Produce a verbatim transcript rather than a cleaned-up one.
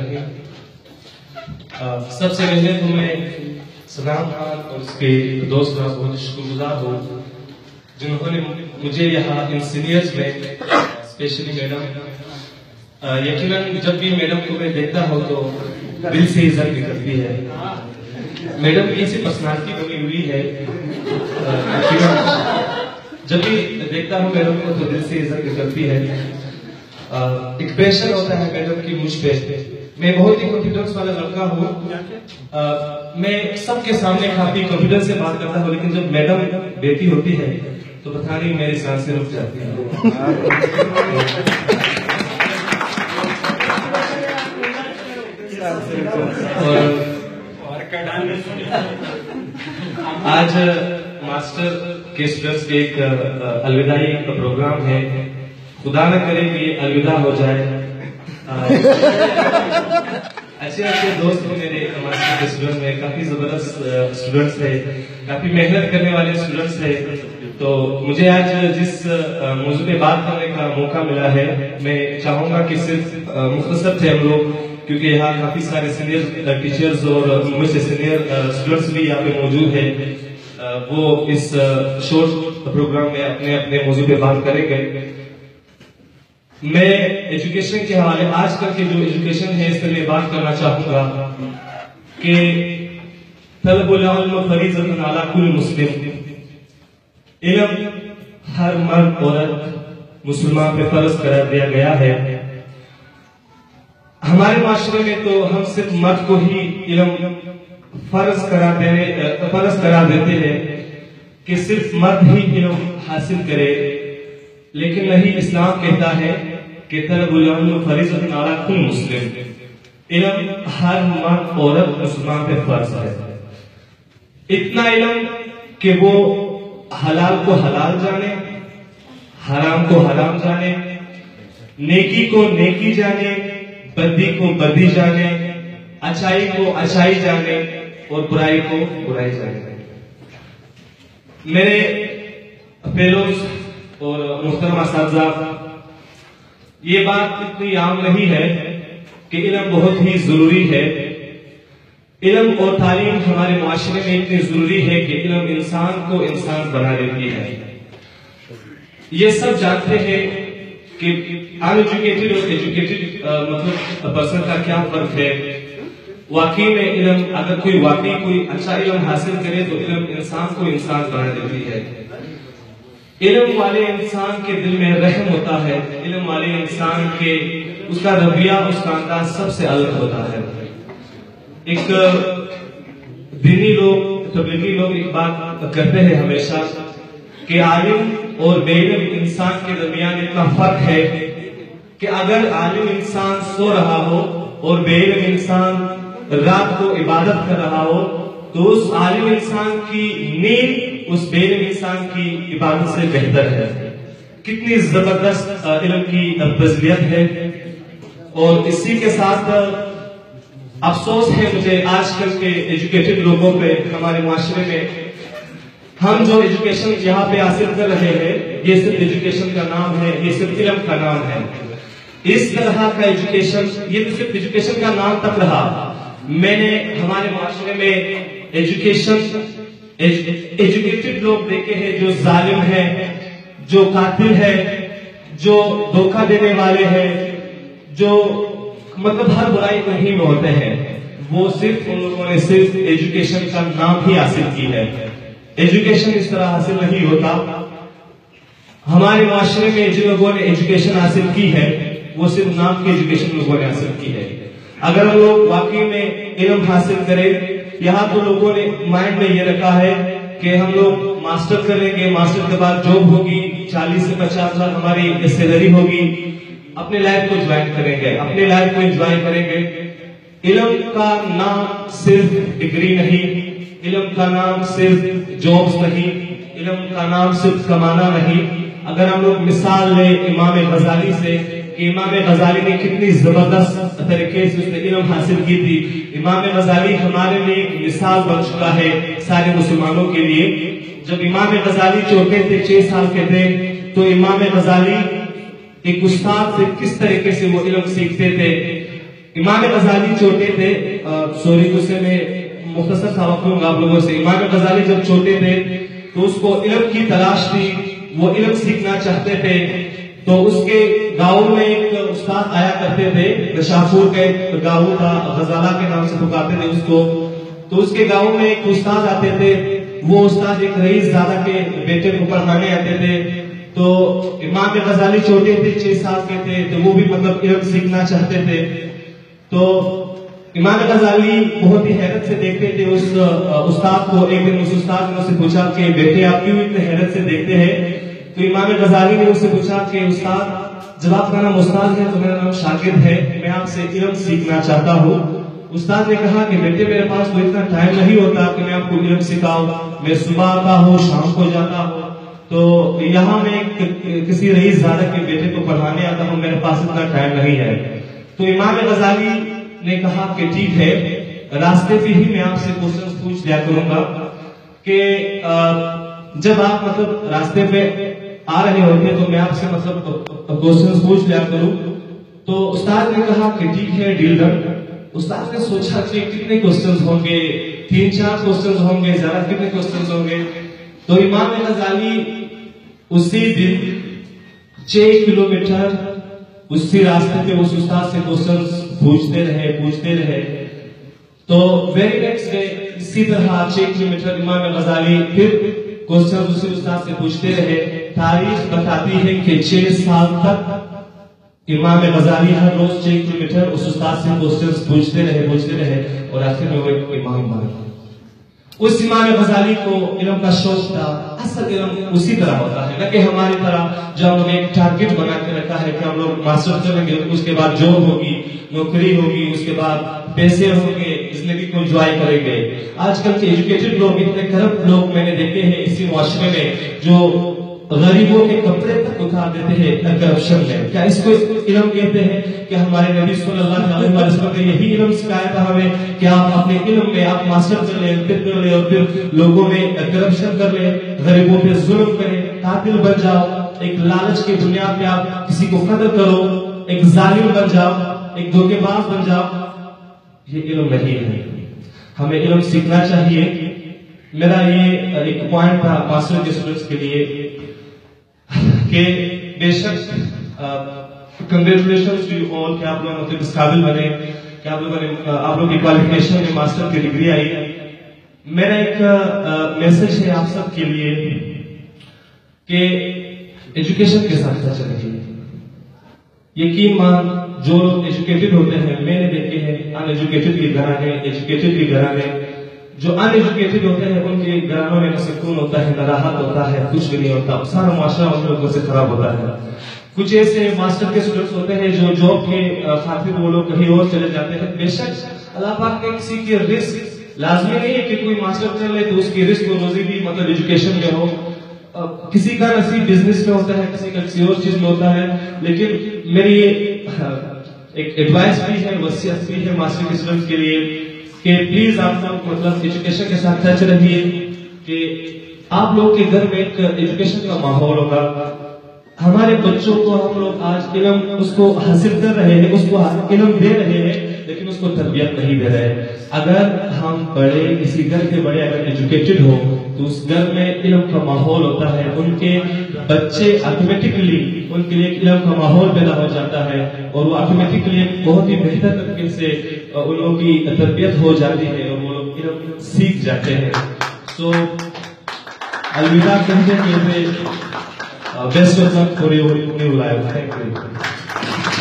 الرحیم۔ سب سے پہلے تو میں سلام خان اور اس کے دوست کا بہت شکر گزار ہوں جنہوں نے مجھے یہاں ان سینئرز میں اسپیشلی میڈم، یقیناً جب بھی میڈم کو میں دیکھتا ہوں تو دل سے عزت نکلتی ہے۔ میڈم کی ایسی پرسنالٹی بنی ہوئی ہے، جب بھی دیکھتا ہوں میڈم کو تو دل سے عزت نکلتی ہے۔ ایک پریشر ہوتا ہے میڈم کی مجھ پہ، میں بہت ہی کانفیڈنس والا لڑکا ہوں، میں سب کے سامنے کافی کانفیڈنس سے بات کرتا ہوں، لیکن جب میڈم بیٹی ہوتی ہے تو پتہ نہیں میری سانسیں رک جاتی ہیں۔ آج ماسٹر کے اسٹوڈنٹس کے ایک الوداعی کا پروگرام ہے، خدا نہ کرے کہ یہ الوداع ہو جائے۔ اچھے اچھے دوست ہیں میرے ماسٹر کے اسٹوڈنٹ میں، کافی زبردست اسٹوڈنٹس ہیں، کافی محنت کرنے والے اسٹوڈنٹس ہیں۔ تو مجھے آج جس موضوع پہ بات کرنے کا موقع ملا ہے، میں چاہوں گا کہ صرف مختصر تھے ہم لوگ، کیونکہ یہاں کافی سارے سینئر ٹیچرز اور مجھ سے سینئر اسٹوڈنٹس بھی یہاں پہ موجود ہیں، وہ اس شورٹ پروگرام میں اپنے اپنے موضوع پہ بات کریں گے۔ میں ایجوکیشن کے حوالے آج کل کے جو ایجوکیشن ہے اس پر میں بات کرنا چاہوں گا کہ طلب العلم فریضۃ علی کل مسلم، علم ہر مرد عورت مسلمان پہ فرض قرار دیا گیا ہے۔ ہمارے معاشرے میں تو ہم صرف مرد کو ہی علم فرض قرار دینے فرض قرار دیتے ہیں کہ صرف مرد ہی علم حاصل کرے، لیکن نہیں، اسلام کہتا ہے کہ طلب العلم فریضۃ علی کل مسلم، علم ہر مرد عورت مسلمان پہ فرض ہے۔ اتنا علم کہ وہ حلال کو حلال جانے، حرام کو حرام جانے، نیکی کو نیکی جانے، بدی کو بدی جانے، اچھائی کو اچھائی جانے اور برائی کو برائی جانے۔ میرے فیلوز اور محترم اساتذہ، یہ بات اتنی عام نہیں ہے کہ علم بہت ہی ضروری ہے۔ علم اور تعلیم ہمارے معاشرے میں اتنی ضروری ہے کہ علم انسان کو انسان بنا دیتی ہے۔ یہ سب جانتے ہیں کہ ان ایجوکیٹڈ اور ایجوکیٹڈ مطلب پرسن کا کیا فرق ہے۔ واقعی میں علم، اگر کوئی واقعی کوئی اچھا علم حاصل کرے تو علم انسان کو انسان بنا دیتی ہے۔ علم والے انسان کے دل میں رحم ہوتا ہے، علم والے انسان کے اس کا رویہ، اس کا انداز سب سے الگ ہوتا ہے۔ ایک دینی لوگ، تبلیغی لوگ ایک بات کرتے ہیں ہمیشہ کہ عالم اور بے علم انسان کے درمیان اتنا فرق ہے کہ اگر عالم انسان سو رہا ہو اور بے علم انسان رات کو عبادت کر رہا ہو تو اس عالم انسان کی نیند اس بے علم انسان کی عبادت سے بہتر ہے۔ کتنی زبردست علم کی فضیلت ہے۔ اور اسی کے ساتھ افسوس ہے مجھے آج کل کے ایجوکیٹڈ لوگوں پہ، ہمارے معاشرے میں ہم جو ایجوکیشن یہاں پہ حاصل کر رہے ہیں، یہ صرف ایجوکیشن کا نام ہے، یہ صرف علم کا نام ہے۔ اس طرح کا ایجوکیشن، یہ تو صرف ایجوکیشن کا نام تک رہا۔ میں نے ہمارے معاشرے میں ایجوکیشن ایجوکیٹڈ لوگ دیکھے ہیں جو ظالم ہیں، جو قاتل ہیں، جو دھوکہ دینے والے ہیں، جو مطلب ہر برائی نہیں میں ہوتے ہیں۔ وہ صرف ان لوگوں نے صرف ایجوکیشن کا نام ہی حاصل کی ہے۔ ایجوکیشن اس طرح حاصل نہیں ہوتا۔ ہمارے معاشرے میں جن لوگوں نے ایجوکیشن حاصل کی ہے وہ صرف نام کی ایجوکیشن لوگوں نے حاصل کی ہے۔ اگر ہم لوگ واقعی میں علم حاصل کریں، یہاں تو لوگوں نے مائنڈ میں یہ رکھا ہے کہ ہم لوگ ماسٹر کریں گے، ماسٹر کے بعد جاب ہوگی، چالیس سے پچاس لاکھ ہماری سیلری ہوگی، اپنے لائف کو انجوائے کریں گے، اپنے لائف کو انجوائے کریں گے۔ علم کا نام صرف ڈگری نہیں، علم کا نام صرف جابس نہیں، علم کا نام صرف کمانا نہیں۔ اگر ہم لوگ مثال لیں امام غزالی سے کہ امام غزالی نے کتنی زبردست طریقے سے اس نے علم حاصل کی تھی، امام غزالی ہمارے لیے ایک مثال بن چکا ہے سارے مسلمانوں کے لیے۔ جب امام غزالی چھوٹے تھے، چھ سال کے تھے، تو امام غزالی ایک استاد سے کس طریقے سے وہ علم سیکھتے تھے۔ امام غزالی چھوٹے تھے، سوری غصے میں مختصر سا وقت لوں گا آپ لوگوں سے. امام غزالی جب چھوٹے تھے تو اس کو علم کی تلاش تھی، وہ علم سیکھنا چاہتے تھے. تو اس کے گاؤں میں ایک استاد آیا کرتے تھے، نشاپور کا ایک گاؤں تھا، غزالہ کے نام سے پکارتے تھے اس کو. تو اس کے گاؤں میں ایک استاد آتے تھے، وہ استاد ایک رئیس زادہ کے بیٹے کو پڑھانے آتے تھے. تو امام غزالی چھوٹے تھے، چھ سال کے تھے، تو وہ بھی مطلب علم سیکھنا چاہتے تھے. تو امام غزالی بہت ہی حیرت سے دیکھتے تھے اس استاد کو. ایک دن اس استاد نے اسے پوچھا کہ بیٹے آپ کیوں اتنے حیرت سے دیکھتے ہیں؟ تو امام غزالی نے اس سے پوچھا کہ استاد جب آپ کا نام استاد ہے تو میرا نام شاگرد ہے، میں آپ سے علم سیکھنا چاہتا ہوں. استاد نے کہا کہ بیٹے میرے پاس تو اتنا ٹائم نہیں ہوتا کہ میں آپ کو علم سکھاؤں، میں صبح آتا ہوں شام کو جاتا ہوں، تو یہاں میں کسی رئیس زادہ کے بیٹے کو پڑھانے آتا ہوں، میرے پاس اتنا ٹائم نہیں ہے. تو امام غزالی نے کہا کہ ٹھیک ہے، راستے پہ ہی میں آپ سے کوشچن پوچھ لیا کروں گا کہ جب آپ مطلب راستے پہ آ رہے ہوتے تو میں آپ سے مطلب کوشچن پوچھ لیا کروں. تو استاد نے کہا کہ ٹھیک ہے، ڈیل ڈن. استاد نے سوچا کہ کتنے کوشچنز ہوں گے، تین چار کوشچنز ہوں گے، زیادہ کتنے کوشچنز ہوں گے. تو امام غزالی اسی دن چھ کلومیٹر اسی راستے پہ اس استاد سے کوشچنز پوچھتے رہے پوچھتے رہے. تو ویری نیکسٹ ڈے اسی طرح چھ کلومیٹر امام غزالی پھر کوشچنز اسی استاد سے پوچھتے رہے. تاریخ بتاتی ہے کہ چھ سال تک امام غزالی ہر روز چھ کلومیٹر اس استاد سے کوشچنز پوچھتے رہے پوچھتے رہے اور آخر میں وہ ایک امام بن گئے. اس امام غزالی کو علم کا شوق تھا. اصل علم اسی طرح ہوتا ہے، نہ کہ ہماری طرح جو ہم لوگ ایک ٹارگٹ بنا کے رکھا ہے کہ ہم لوگ ماسٹر کریں گے، اس کے بعد جاب ہوگی، نوکری ہوگی، اس کے بعد پیسے ہوں گے، زندگی کو انجوائے کریں گے. آج کل کے ایجوکیٹڈ لوگ، اتنے کرپٹ لوگ میں نے دیکھے ہیں اسی معاشرے میں، جو غریبوں کے کپڑے تک اتار دیتے ہیں کرپشن میں. کیا اس کو علم کہتے ہیں؟ کہ ہمارے نبی صلی اللہ علیہ وسلم نے یہی علم سکھایا تھا ہمیں کہ آپ اپنے علم میں آپ ماسٹر کر لیں، پھر کر لیں اور پھر لوگوں میں کرپشن کر لیں، غریبوں پہ ظلم کریں، قاتل بن جاؤ، ایک لالچ کی بنیاد پہ آپ کسی کو قتل کرو، ایک ظالم بن جاؤ، ایک دھوکے باز بن جاؤ. یہ علم نہیں ہے. ہمیں علم سیکھنا چاہیے. میرا یہ ایک پوائنٹ تھا ماسٹر کے اسٹوڈنٹس کے لیے کہ بے شک کنگریچولیشنز ٹو یو آل کہ آپ لوگ مطلب اس قابل بنے کہ آپ لوگوں نے آپ لوگ کی کوالیفیکیشن میں ماسٹر کی ڈگری آئی. میرا ایک میسج ہے آپ سب کے لیے کہ ایجوکیشن کے ساتھ چلیے. یقین مان جو لوگ ایجوکیٹڈ ہوتے ہیں، میں نے دیکھے ہیں ان ایجوکیٹڈ کے گھرانے، ایجوکیٹڈ کے گھرانے، جو ان ایجوکیٹڈ ہوتے ہیں ان کے گھرانوں میں نہ سکون ہوتا ہے، نہ راحت ہوتا ہے، کچھ بھی نہیں ہوتا، سارا معاشرہ ان لوگوں سے خراب ہوتا ہے. کچھ ایسے ماسٹر کے اسٹوڈنٹس ہوتے ہیں جو جاب کے خاطر وہ لوگ کہیں اور چلے جاتے ہیں. بے شک اللہ پاک نے کسی کے رزق لازمی نہیں ہے کہ کوئی ماسٹر کر لے تو اس کی رزق و روزی بھی مطلب ایجوکیشن میں ہو. کسی کا نصیب بزنس میں ہوتا ہے، کسی کا کسی اور چیز میں ہوتا ہے. لیکن میری ایک ایڈوائس بھی ہے، وصیت بھی ہے ماسٹر کے اسٹوڈنٹس کے لیے کہ پلیز آپ لوگ مطلب ایجوکیشن کے ساتھ ٹچ رہیے، کہ آپ لوگ کے گھر میں ایک ایجوکیشن کا ماحول ہوگا. ہمارے بچوں کو ہم لوگ آج علم اس کو حاصل کر رہے ہیں، اس کو علم دے رہے ہیں، لیکن اس کو تربیت نہیں دے رہے. اگر ہم بڑے کسی گھر کے بڑے اگر ایجوکیٹڈ ہو تو اس گھر میں علم کا ماحول ہوتا ہے، ان کے بچے آٹومیٹکلی ان کے لیے علم کا ماحول پیدا ہو جاتا ہے اور وہ آٹومیٹکلی بہت ہی بہتر طریقے سے ان لوگوں کی تربیت ہو جاتی ہے اور وہ لوگ علم سیکھ جاتے ہیں. سو الوداع کہتے ہوئے best of luck for your new life. Thank you.